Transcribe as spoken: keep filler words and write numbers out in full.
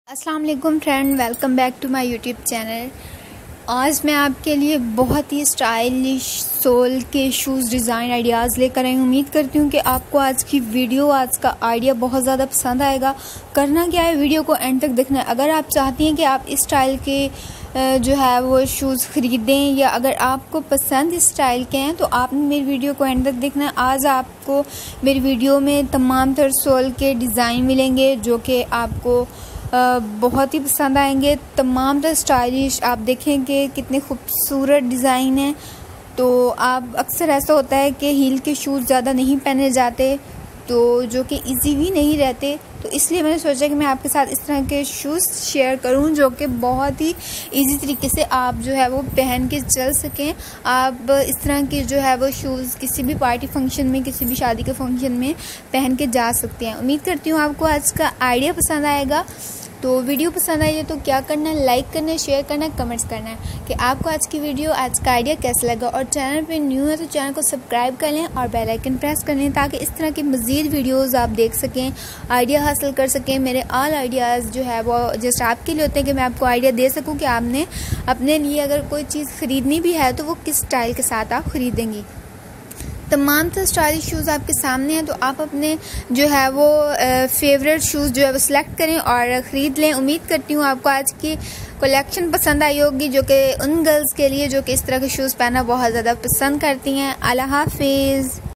अस्सलाम वालेकुम friend, welcome back to my YouTube channel. आज मैं आपके लिए बहुत ही स्टाइलिश सोल के शूज़ डिज़ाइन आइडियाज़ लेकर आई हूँ। उम्मीद करती हूँ कि आपको आज की वीडियो, आज का आइडिया बहुत ज़्यादा पसंद आएगा। करना क्या है, वीडियो को एंड तक देखना है। अगर आप चाहती हैं कि आप इस स्टाइल के जो है वो शूज़ ख़रीदें या अगर आपको पसंद इस स्टाइल के हैं तो आपने मेरी वीडियो को एंड तक देखना है। आज आपको मेरी वीडियो में तमाम तर सोल के डिज़ाइन मिलेंगे जो कि आपको Uh, बहुत ही पसंद आएंगे। तमाम तरह स्टाइलिश, आप देखेंगे कितने खूबसूरत डिज़ाइन हैं। तो आप अक्सर ऐसा होता है कि हील के शूज़ ज़्यादा नहीं पहने जाते, तो जो कि इजी भी नहीं रहते, तो इसलिए मैंने सोचा कि मैं आपके साथ इस तरह के शूज़ शेयर करूं जो कि बहुत ही इजी तरीके से आप जो है वो पहन के चल सकें। आप इस तरह के जो है वो शूज़ किसी भी पार्टी फंक्शन में, किसी भी शादी के फंक्शन में पहन के जा सकते हैं। उम्मीद करती हूँ आपको आज का आइडिया पसंद आएगा। तो वीडियो पसंद आई है तो क्या करना है, लाइक करना है, शेयर करना है, कमेंट्स करना है कि आपको आज की वीडियो, आज का आइडिया कैसा लगा। और चैनल पे न्यू है तो चैनल को सब्सक्राइब कर लें और बेल आइकन प्रेस कर लें ताकि इस तरह की मज़ीद वीडियोस आप देख सकें, आइडिया हासिल कर सकें। मेरे ऑल आइडियाज़ जो है वो जस्ट आपके लिए होते हैं कि मैं आपको आइडिया दे सकूँ कि आपने अपने लिए अगर कोई चीज़ ख़रीदनी भी है तो वो किस स्टाइल के साथ आप ख़रीदेंगी। तमाम तरह स्टाइलिश शूज़ आपके सामने हैं, तो आप अपने जो है वो फेवरेट शूज़ जो है वो सिलेक्ट करें और ख़रीद लें। उम्मीद करती हूँ आपको आज की कलेक्शन पसंद आई होगी जो कि उन गर्ल्स के लिए जो कि इस तरह के शूज़ पहनना बहुत ज़्यादा पसंद करती हैं। अल्लाह हाफिज़।